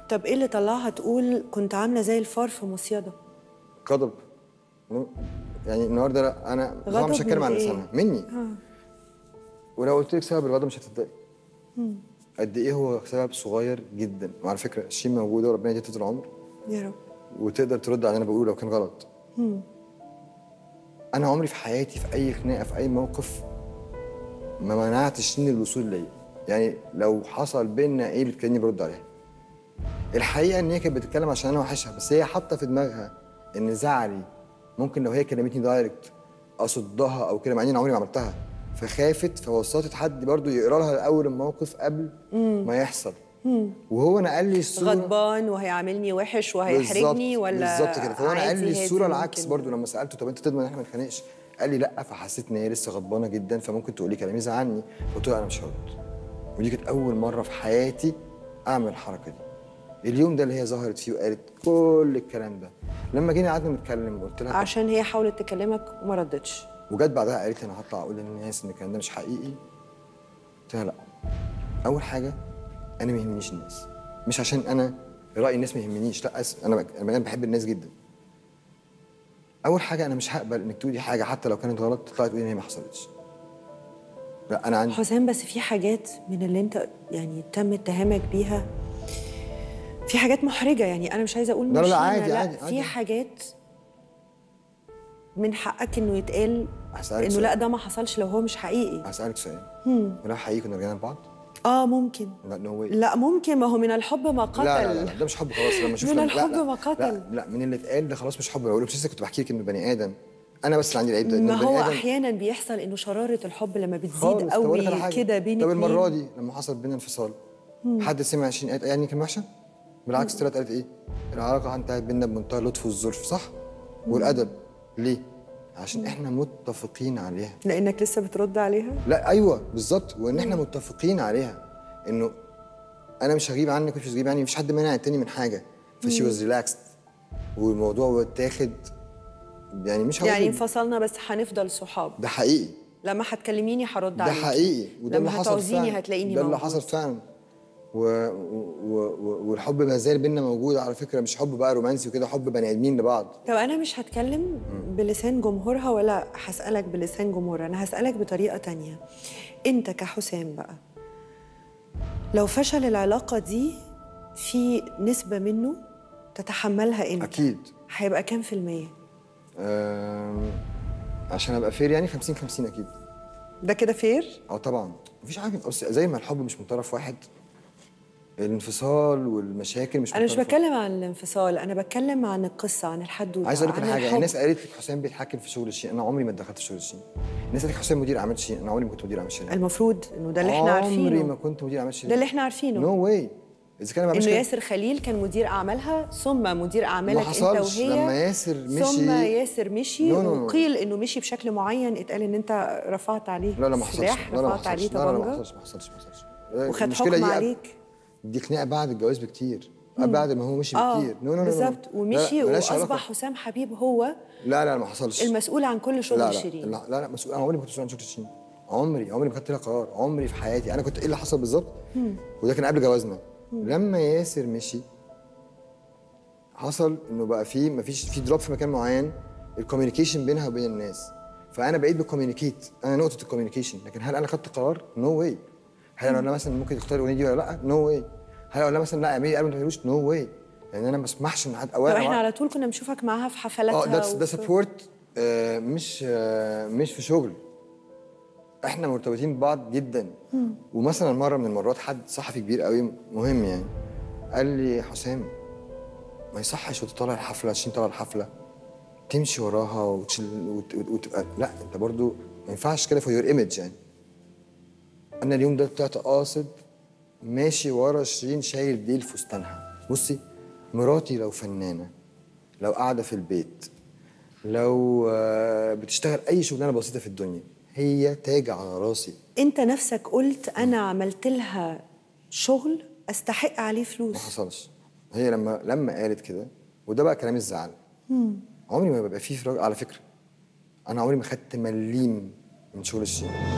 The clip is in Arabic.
طب ايه اللي طلعها تقول كنت عامله زي الفار في مصيده؟ غضب. يعني النهارده لا انا طبعا مش هتكلم عن لسانها مني. ولو قلت لك سبب الغضب مش هتصدقي. قد ايه هو سبب صغير جدا، وعلى فكره الشيء موجوده وربنا يديها طول العمر يا رب، وتقدر ترد على اللي انا بقوله لو كان غلط. انا عمري في حياتي في اي خناقه في اي موقف ما منعتش من الوصول ليا. يعني لو حصل بينا ايه بتكلمني برد عليها. الحقيقه ان هي كانت بتتكلم عشان انا وحشها، بس هي حاطه في دماغها ان زعلي ممكن لو هي كلمتني دايركت اصدها او كده، مع اني عمري ما عملتها، فخافت فوسطت حد برضو يقرا لها الاول الموقف قبل ما يحصل. وهو نقل لي الصوره غضبان وهيعاملني وحش وهيحرجني ولا بالظبط كده. فهو نقل لي الصوره العكس ممكن. برضو لما سالته طب انت تضمن ان احنا ما نتخانقش؟ قال لي لا، فحسيت ان هي لسه غضبانه جدا فممكن تقولي كلام يزعلني، قلت له انا مش هرد. ودي كانت اول مره في حياتي اعمل الحركه دي. اليوم ده اللي هي ظهرت فيه وقالت كل الكلام ده. لما جينا قعدنا نتكلم قلت لها عشان هي حاولت تكلمك وما ردتش، وجت بعدها قالت لي انا هطلع اقول للناس ان الكلام ده مش حقيقي. قلت لها لا، اول حاجه انا ما يهمنيش الناس، مش عشان انا راي الناس ما يهمنيش، لا انا بحب الناس جدا. اول حاجه انا مش هقبل انك تقولي حاجه حتى لو كانت غلط تطلعي تقولي ان هي ما حصلتش. لا انا عندي حسام، بس في حاجات من اللي انت يعني تم اتهامك بيها، في حاجات محرجه. يعني انا مش عايزه اقول لا مش لا هنا، عادي في حاجات من حقك انه يتقال انه سؤال. لا ده ما حصلش لو هو مش حقيقي. هسألك سؤال. ولو حقيقي كنا رجعنا لبعض؟ ممكن. لا نو واي. لا ممكن، ما هو من الحب ما قتل. لا ده مش حب خلاص. لما اشوف من لا الحب لا ما قتل. لا من اللي اتقال ده خلاص مش حب. بقول لك لسه كنت بحكي لك انه بني ادم. انا بس اللي عندي العيب ده ان ما البني هو ادم احيانا بيحصل انه شراره الحب لما بتزيد خالص. طب أقول لك على قوي حاجة. كده بين طب اتنين. المره دي لما حصل بينا انفصال حد سمع 20 آية يعني كان وحشه؟ بالعكس طلعت قالت ايه؟ العلاقه انتهت بينا بمنتهى اللطف والظرف، صح؟ والادب. ليه؟ عشان احنا متفقين عليها. لانك لسه بترد عليها؟ لا ايوه بالظبط، وان احنا متفقين عليها انه انا مش هغيب عنك ومش هتغيب عني، مفيش حد مانع التاني من حاجه. فشي واز ريلاكسد والموضوع اتاخد يعني مش يعني انفصلنا بس هنفضل صحاب. ده حقيقي. لما هتكلميني هرد عليكي. ده حقيقي وده اللي حصل فعلا. لما هتعوزيني هتلاقيني ده موجود. اللي حصل فعلا. والحب ما زال بينا موجود على فكره، مش حب بقى رومانسي وكده، حب بني ادمين لبعض. طب انا مش هتكلم بلسان جمهورها ولا هسألك بلسان جمهورها، انا هسألك بطريقة تانية. انت كحسام بقى لو فشل العلاقة دي في نسبة منه تتحملها انت، اكيد هيبقى كام في المية؟ عشان ابقى فير يعني 50-50 اكيد. ده كده فير؟ طبعا مفيش حاجه. زي ما الحب مش من طرف واحد، الانفصال والمشاكل مش من انا مش طرف بتكلم عن الانفصال، انا بتكلم عن القصة، عن الحدوتة. عايز اقول لك على حاجه. الحب. الناس قالت لك حسام بيتحكم في شغل الشين، انا عمري ما اتدخلت في شغل الشين. الناس قالت لك حسام مدير اعمال الشين، انا عمري ما كنت مدير اعمال الشين. المفروض انه ده اللي احنا عارفينه. عمري ما كنت مدير اعمال الشين. ده اللي احنا عارفينه. نو واي. اذا كان انه ياسر خليل كان مدير اعمالها ثم مدير اعمالك انت وهي. لما ياسر مشي ثم ياسر مشي نو. وقيل انه مشي بشكل معين، اتقال ان انت رفعت عليه لا ما حصلش. رفعت عليه طبنجة. ما حصلش. وخد حكم عليك. دي خناقه بعد الجواز بكتير. بعد ما هو مشي بكتير. نو بالظبط. ومشي واصبح حسام حبيب هو لا ما حصلش المسؤول عن كل شغل شيرين. لا مسؤول. انا عمري ما كنت مسؤول عن شغل شيرين. عمري ما خدت لها قرار. عمري في حياتي انا كنت ايه اللي حصل بالظبط. وده كان قبل جوازنا. لما ياسر مشي حصل انه بقى في دروب في مكان معين، الكوميونيكيشن بينها وبين الناس، فانا بقيت بكوميونيكيت. انا نقطه الكوميونيكيشن. لكن هل انا خدت قرار؟ نو واي. هل انا مثلا ممكن تختار الاغنيه دي ولا لا؟ نو واي. هل اقول لها مثلا لا اعملي قبل ما تعملوش؟ نو واي. لان انا ما بسمحش ان حد طب احنا على طول كنا بنشوفك معاها في حفلاتها. ده سبورت. مش في شغل. احنا مرتبطين ببعض جدا. ومثلا مره من المرات حد صحفي كبير قوي مهم يعني قال لي حسام ما يصحش وانت طالع الحفله عشان طالع الحفله تمشي وراها وتبقى لا، انت برضو ما ينفعش كده فور يور ايمج يعني. انا اليوم ده طلعت قاصد ماشي ورا شيرين شايل ديل فستانها. بصي مراتي لو فنانه، لو قاعده في البيت، لو بتشتغل اي شغلانه بسيطه في الدنيا، هي تاج على راسي. انت نفسك قلت انا عملت لها شغل استحق عليه فلوس. ما حصلش. هي لما قالت كده، وده بقى كلام الزعل. عمري ما ببقى فيه على فكره انا عمري ما خدت مليم من شغل الشيء.